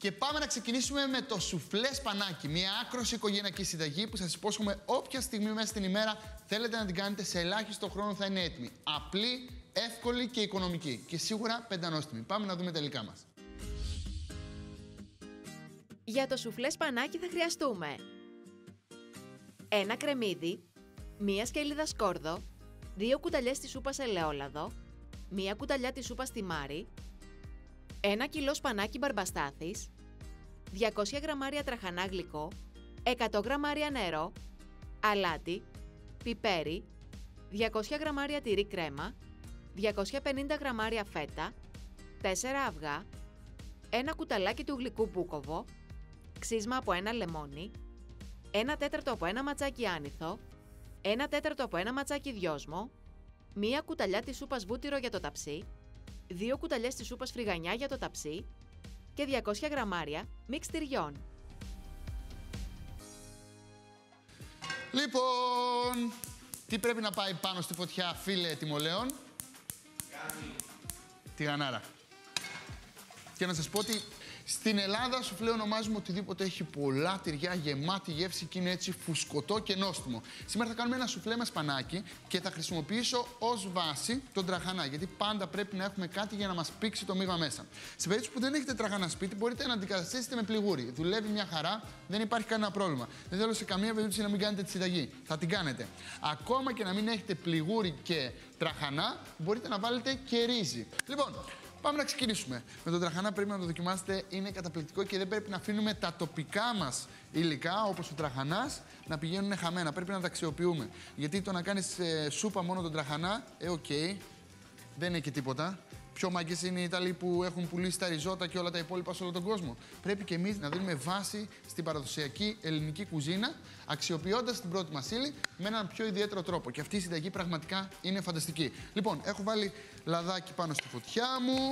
Και πάμε να ξεκινήσουμε με το σουφλέ σπανάκι. Μια άκρως οικογενειακή συνταγή που σας υπόσχομαι όποια στιγμή μέσα στην ημέρα θέλετε να την κάνετε, σε ελάχιστο χρόνο θα είναι έτοιμη. Απλή, εύκολη και οικονομική. Και σίγουρα πεντανόστιμη. Πάμε να δούμε τα υλικά μας. Για το σουφλέ σπανάκι θα χρειαστούμε ένα κρεμμύδι, μία σκελίδα σκόρδο, 2 κουταλιές της σούπας ελαιόλαδο, 1 κουταλιά της σούπας τιμάρι, 1 κιλό σπανάκι μπαρμπαστάθης, 200 γραμμάρια τραχανά γλυκό, 100 γραμμάρια νερό, αλάτι, πιπέρι, 200 γραμμάρια τυρί κρέμα, 250 γραμμάρια φέτα, 4 αυγά, 1 κουταλάκι του γλυκού μπούκοβο, ξύσμα από 1 λεμόνι, 1 τέταρτο από 1 ματσάκι άνηθο, 1 τέταρτο από 1 ματσάκι δυόσμο, 1 κουταλιά της σούπας βούτυρο για το ταψί, 2 κουταλιές της σούπας φρυγανιά για το ταψί και 200 γραμμάρια μίξ τυριών. Λοιπόν, τι πρέπει να πάει πάνω στη φωτιά, φίλε τιμολέων? Τηγανάρα. Και να σας πω ότι στην Ελλάδα σουφλέ ονομάζουμε οτιδήποτε έχει πολλά τυριά, γεμάτη γεύση και είναι έτσι φουσκωτό και νόστιμο. Σήμερα θα κάνουμε ένα σουφλέ με σπανάκι και θα χρησιμοποιήσω ως βάση τον τραχανά, γιατί πάντα πρέπει να έχουμε κάτι για να μας πήξει το μείγμα μέσα. Σε περίπτωση που δεν έχετε τραχανά σπίτι, μπορείτε να αντικαταστήσετε με πληγούρι. Δουλεύει μια χαρά, δεν υπάρχει κανένα πρόβλημα. Δεν θέλω σε καμία περίπτωση να μην κάνετε τη συνταγή. Θα την κάνετε. Ακόμα και να μην έχετε πληγούρι και τραχανά, μπορείτε να βάλετε και ρύζι. Λοιπόν, πάμε να ξεκινήσουμε. Με τον τραχανά πρέπει να το δοκιμάσετε, είναι καταπληκτικό και δεν πρέπει να αφήνουμε τα τοπικά μας υλικά, όπως ο τραχανάς, να πηγαίνουν χαμένα. Πρέπει να τα αξιοποιούμε. Γιατί το να κάνεις σούπα μόνο τον τραχανά, δεν είναι και τίποτα. Πιο μάγκες είναι οι Ιταλοί που έχουν πουλήσει τα ριζότα και όλα τα υπόλοιπα σε όλο τον κόσμο. Πρέπει και εμείς να δίνουμε βάση στην παραδοσιακή ελληνική κουζίνα, αξιοποιώντας την πρώτη μας ύλη με έναν πιο ιδιαίτερο τρόπο. Και αυτή η συνταγή πραγματικά είναι φανταστική. Λοιπόν, έχω βάλει λαδάκι πάνω στη φωτιά μου.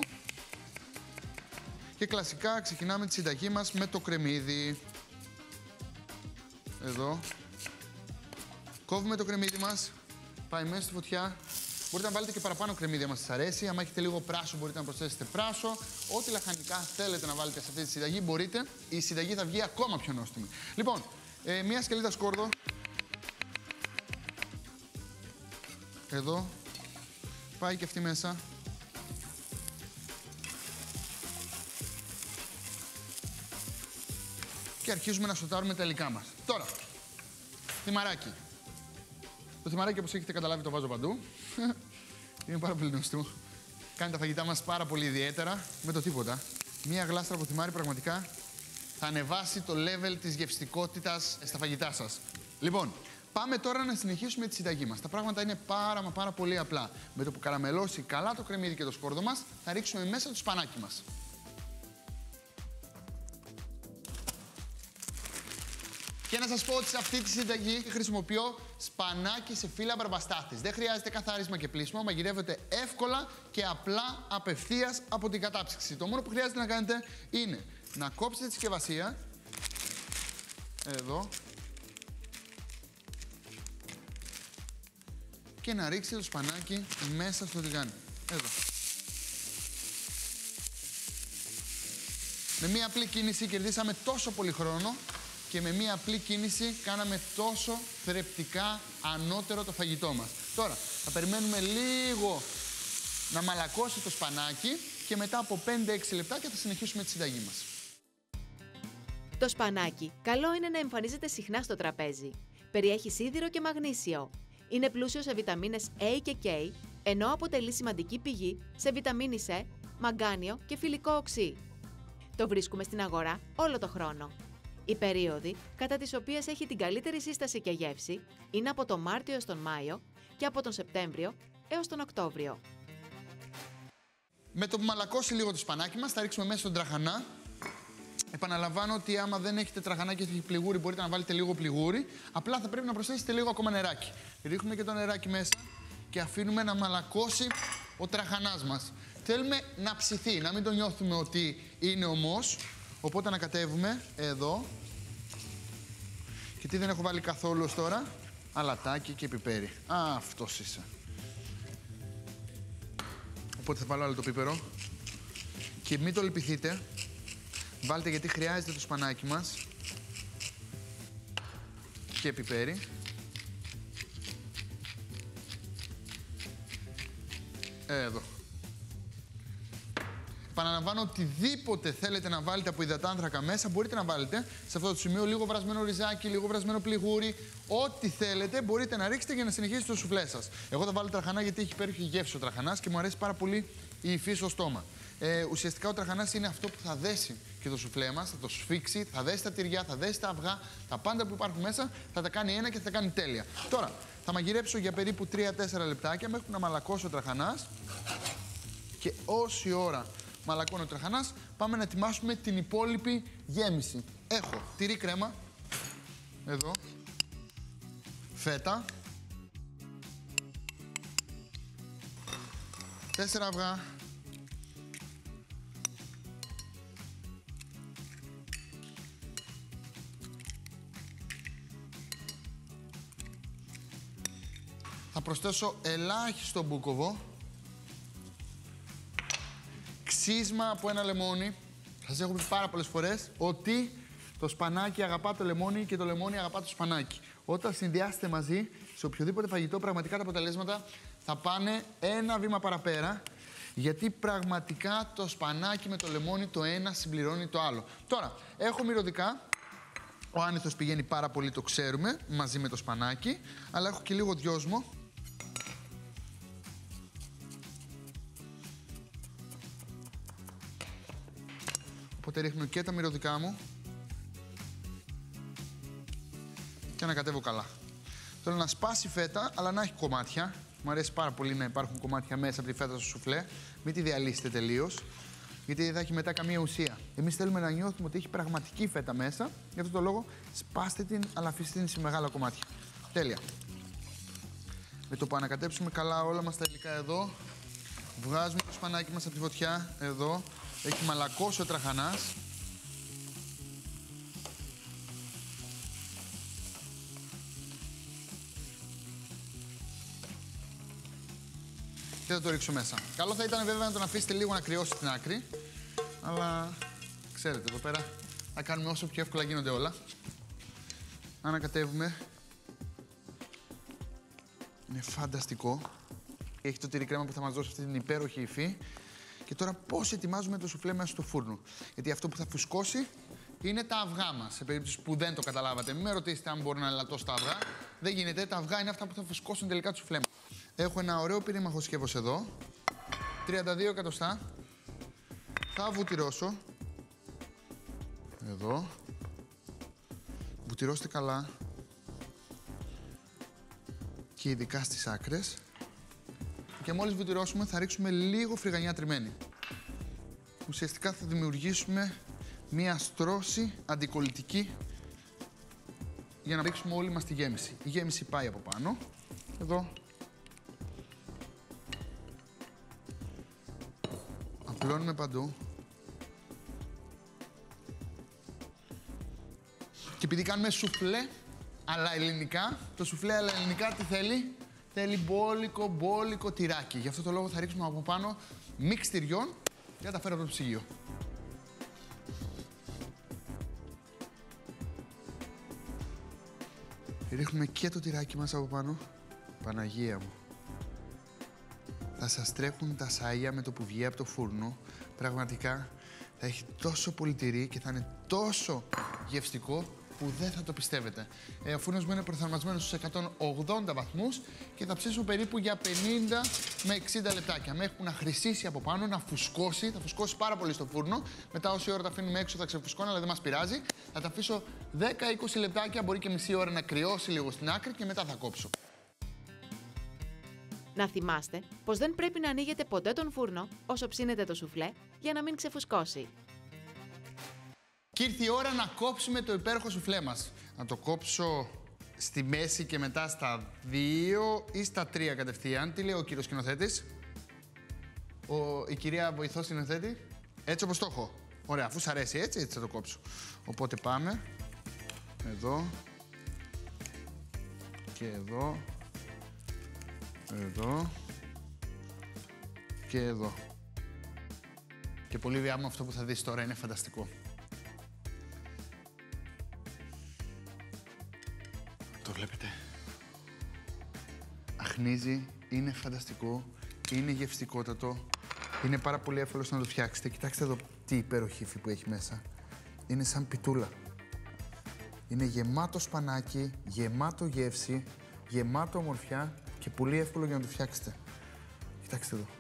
Και κλασικά ξεκινάμε τη συνταγή μας με το κρεμμύδι. Εδώ. Κόβουμε το κρεμμύδι μας. Πάει μέσα στη φωτιά. Μπορείτε να βάλετε και παραπάνω κρεμμύδι άμα σας αρέσει. Αν έχετε λίγο πράσο, μπορείτε να προσθέσετε πράσο. Ό,τι λαχανικά θέλετε να βάλετε σε αυτή τη συνταγή, μπορείτε. Η συνταγή θα βγει ακόμα πιο νόστιμη. Λοιπόν, μία σκελίδα σκόρδο. Εδώ. Πάει και αυτή μέσα. Και αρχίζουμε να σοτάρουμε τα υλικά μας. Τώρα, θυμαράκι. Το θυμαράκι, όπως έχετε καταλάβει, το βάζω παντού. Είναι πάρα πολύ νόστιμο. Κάνει τα φαγητά μας πάρα πολύ ιδιαίτερα με το τίποτα. Μία γλάστρα από θυμάρι πραγματικά θα ανεβάσει το level της γευστικότητας στα φαγητά σας. Λοιπόν, πάμε τώρα να συνεχίσουμε τη συνταγή μας. Τα πράγματα είναι πάρα πολύ απλά. Με το που καραμελώσει καλά το κρεμμύδι και το σκόρδο μας, θα ρίξουμε μέσα το σπανάκι μας. Και να σας πω ότι σε αυτή τη συνταγή χρησιμοποιώ σπανάκι σε φύλλα μπαρμπαστάθης. Δεν χρειάζεται καθάρισμα και πλύσιμο, μαγειρεύεται εύκολα και απλά απευθείας από την κατάψυξη. Το μόνο που χρειάζεται να κάνετε είναι να κόψετε τη συσκευασία. Εδώ. Και να ρίξετε το σπανάκι μέσα στο τηγάνι. Εδώ. Με μία απλή κίνηση κερδίσαμε τόσο πολύ χρόνο και με μία απλή κίνηση κάναμε τόσο θρεπτικά ανώτερο το φαγητό μας. Τώρα θα περιμένουμε λίγο να μαλακώσει το σπανάκι και μετά από 5-6 λεπτάκια θα συνεχίσουμε τη συνταγή μας. Το σπανάκι καλό είναι να εμφανίζεται συχνά στο τραπέζι. Περιέχει σίδηρο και μαγνήσιο. Είναι πλούσιο σε βιταμίνες A και K, ενώ αποτελεί σημαντική πηγή σε βιταμίνη C, μαγκάνιο και φυλικό οξύ. Το βρίσκουμε στην αγορά όλο το χρόνο. Οι περίοδοι κατά τις οποίες έχει την καλύτερη σύσταση και γεύση είναι από τον Μάρτιο έως τον Μάιο και από τον Σεπτέμβριο έως τον Οκτώβριο. Με το που μαλακώσει λίγο το σπανάκι μας, θα ρίξουμε μέσα τον τραχανά. Επαναλαμβάνω ότι άμα δεν έχετε τραχανά και έχει πληγούρι, μπορείτε να βάλετε λίγο πληγούρι. Απλά θα πρέπει να προσθέσετε λίγο ακόμα νεράκι. Ρίχνουμε και το νεράκι μέσα και αφήνουμε να μαλακώσει ο τραχανάς μας. Θέλουμε να ψηθεί, να μην το νιώθουμε ότι είναι ομός. Οπότε ανακατεύουμε εδώ. Και τι δεν έχω βάλει καθόλου ως τώρα? Αλατάκι και πιπέρι. Αυτός είσαι. Οπότε θα βάλω άλλο το πίπερο. Και μην το λυπηθείτε. Βάλτε γιατί χρειάζεται το σπανάκι μας. Και πιπέρι. Εδώ. Επαναλαμβάνω, οτιδήποτε θέλετε να βάλετε από υδατάνθρακα μέσα, μπορείτε να βάλετε. Σε αυτό το σημείο λίγο βρασμένο ριζάκι, λίγο βρασμένο πληγούρι. Ό,τι θέλετε μπορείτε να ρίξετε για να συνεχίσετε το σουφλέ σας. Εγώ θα βάλω τραχανά γιατί έχει υπέροχη γεύση ο τραχανάς και μου αρέσει πάρα πολύ η υφή στο στόμα. Ουσιαστικά ο τραχανάς είναι αυτό που θα δέσει και το σουφλέ μας, θα το σφίξει, θα δέσει τα τυριά, θα δέσει τα αυγά, τα πάντα που υπάρχουν μέσα θα τα κάνει ένα και θα τα κάνει τέλεια. Τώρα θα μαγειρέψω για περίπου 3-4 λεπτάκια μέχρι να μαλακώσει ο τραχανάς και όση ώρα μαλακώνει ο τραχανάς, πάμε να ετοιμάσουμε την υπόλοιπη γέμιση. Έχω τυρί κρέμα, εδώ, φέτα, 4 αυγά, θα προσθέσω ελάχιστο μπούκοβο, ξύσμα από ένα λεμόνι. Σας έχω πει πάρα πολλές φορές ότι το σπανάκι αγαπά το λεμόνι και το λεμόνι αγαπά το σπανάκι. Όταν συνδυάσετε μαζί, σε οποιοδήποτε φαγητό, πραγματικά τα αποτελέσματα θα πάνε ένα βήμα παραπέρα, γιατί πραγματικά το σπανάκι με το λεμόνι το ένα συμπληρώνει το άλλο. Τώρα, έχω μυρωδικά. Ο άνηθος πηγαίνει πάρα πολύ, το ξέρουμε, μαζί με το σπανάκι, αλλά έχω και λίγο δυόσμο. Οπότε ρίχνω και τα μυρωδικά μου και ανακατεύω καλά. Θέλω να σπάσει φέτα, αλλά να έχει κομμάτια. Μου αρέσει πάρα πολύ να υπάρχουν κομμάτια μέσα από τη φέτα στο σουφλέ. Μην τη διαλύσετε τελείως, γιατί δεν θα έχει μετά καμία ουσία. Εμείς θέλουμε να νιώθουμε ότι έχει πραγματική φέτα μέσα. Γι' αυτό το λόγο σπάστε την, αλλά αφήστε την σε μεγάλα κομμάτια. Τέλεια. Με το που ανακατέψουμε καλά όλα μας τα υλικά εδώ, βγάζουμε το σπανάκι μας από τη φωτιά, εδώ. Έχει μαλακώσει ο τραχανάς. Και θα το ρίξω μέσα. Καλό θα ήταν βέβαια να τον αφήσετε λίγο να κρυώσει στην άκρη. Αλλά ξέρετε, εδώ πέρα θα κάνουμε όσο πιο εύκολα γίνονται όλα. Ανακατεύουμε. Είναι φανταστικό. Έχει το τυρί κρέμα που θα μας δώσει αυτή την υπέροχη υφή. Και τώρα πώς ετοιμάζουμε το σουφλέ μέσα στο φούρνο. Γιατί αυτό που θα φουσκώσει είναι τα αυγά μας. Σε περίπτωση που δεν το καταλάβατε, μην με ρωτήσετε αν μπορώ να λατώσω τα αυγά. Δεν γίνεται. Τα αυγά είναι αυτά που θα φουσκώσουν τελικά το σουφλέ μας. Έχω ένα ωραίο πυρήμαχο σκεύος εδώ. 32 εκατοστά. Θα βουτυρώσω. Εδώ. Βουτυρώστε καλά. Και ειδικά στις άκρες. Και μόλις βουτυρώσουμε θα ρίξουμε λίγο φρυγανιά τριμμένη. Ουσιαστικά θα δημιουργήσουμε μία στρώση αντικολλητική για να ρίξουμε όλη μας τη γέμιση. Η γέμιση πάει από πάνω. Εδώ. Απλώνουμε παντού. Και επειδή κάνουμε σουφλέ αλλά ελληνικά, το σουφλέ αλλά ελληνικά τι θέλει? Θέλει μπόλικο τυράκι. Γι' αυτό το λόγο θα ρίξουμε από πάνω μίξ τυριών και θα τα φέρω από το ψυγείο. Ρίχνουμε και το τυράκι μας από πάνω. Παναγία μου. Θα σας τρέχουν τα σάγια με το που βγει από το φούρνο. Πραγματικά θα έχει τόσο πολύ τυρί και θα είναι τόσο γευστικό που δεν θα το πιστεύετε. Ο φούρνος μου είναι προθερμασμένος στους 180 βαθμούς και θα ψήσω περίπου για 50 με 60 λεπτάκια. Μέχρι που να χρυσίσει από πάνω, να φουσκώσει. Θα φουσκώσει πάρα πολύ στο φούρνο. Μετά όση ώρα τα αφήνουμε έξω θα ξεφουσκώνει, αλλά δεν μας πειράζει. Θα τα αφήσω 10-20 λεπτάκια, μπορεί και μισή ώρα να κρυώσει λίγο στην άκρη και μετά θα κόψω. Να θυμάστε πως δεν πρέπει να ανοίγετε ποτέ τον φούρνο όσο ψήνετε το σουφλέ για να μην ξεφουσκώσει. Και ήρθε η ώρα να κόψουμε το υπέροχο σουφλέ μας. Να το κόψω στη μέση και μετά στα 2 ή στα 3 κατευθείαν. Τι λέει ο κύριος σκηνοθέτης? Η κυρία βοηθός σκηνοθέτη. Έτσι όπως το έχω. Ωραία, αφού σ' αρέσει έτσι θα το κόψω. Οπότε πάμε. Εδώ. Και εδώ. Εδώ. Και εδώ. Και πολύ βιάμαι αυτό που θα δεις τώρα, είναι φανταστικό. βλέπετε. Αχνίζει, είναι φανταστικό, είναι γευστικότατο. Είναι πάρα πολύ εύκολο να το φτιάξετε. Κοιτάξτε εδώ τι υπέροχη υφή που έχει μέσα. Είναι σαν πιτούλα. Είναι γεμάτο σπανάκι, γεμάτο γεύση, γεμάτο ομορφιά και πολύ εύκολο για να το φτιάξετε. Κοιτάξτε εδώ.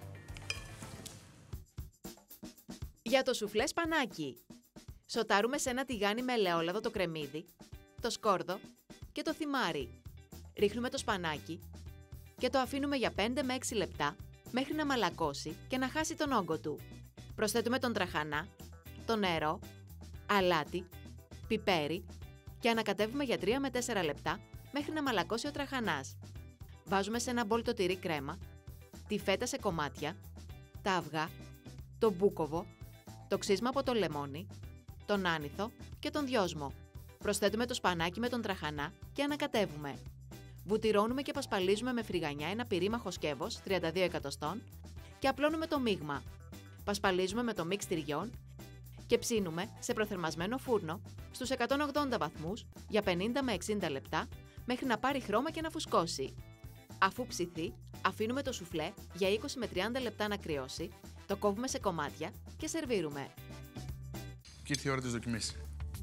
Για το σουφλέ σπανάκι. Σοτάρουμε σε ένα τηγάνι με ελαιόλαδο το κρεμμύδι, το σκόρδο και το θυμάρι. Ρίχνουμε το σπανάκι και το αφήνουμε για 5 με 6 λεπτά μέχρι να μαλακώσει και να χάσει τον όγκο του. Προσθέτουμε τον τραχανά, το νερό, αλάτι, πιπέρι και ανακατεύουμε για 3 με 4 λεπτά μέχρι να μαλακώσει ο τραχανάς. Βάζουμε σε ένα μπολ το τυρί κρέμα, τη φέτα σε κομμάτια, τα αυγά, το μπούκοβο, το ξύσμα από το λεμόνι, τον άνηθο και τον δυόσμο. Προσθέτουμε το σπανάκι με τον τραχανά και ανακατεύουμε. Βουτυρώνουμε και πασπαλίζουμε με φρυγανιά ένα πυρήμαχο σκεύος 32 εκατοστών και απλώνουμε το μείγμα. Πασπαλίζουμε με το μίξ τυριών και ψήνουμε σε προθερμασμένο φούρνο στους 180 βαθμούς για 50 με 60 λεπτά μέχρι να πάρει χρώμα και να φουσκώσει. Αφού ψηθεί, αφήνουμε το σουφλέ για 20 με 30 λεπτά να κρυώσει, το κόβουμε σε κομμάτια και σερβίρουμε. Και ήρθε η ώρα της δοκιμής.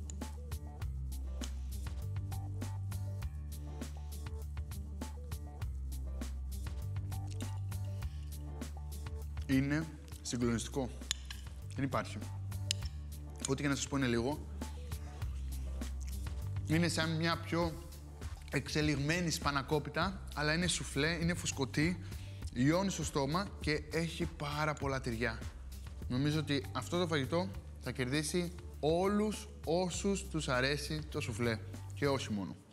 Είναι συγκλονιστικό. Δεν υπάρχει. Ό,τι και να σας πω είναι λίγο. Είναι σαν μια πιο εξελιγμένη σπανακόπιτα, αλλά είναι σουφλέ, είναι φουσκωτή, λιώνει στο στόμα και έχει πάρα πολλά τυριά. Νομίζω ότι αυτό το φαγητό θα κερδίσει όλους όσους τους αρέσει το σουφλέ και όχι μόνο.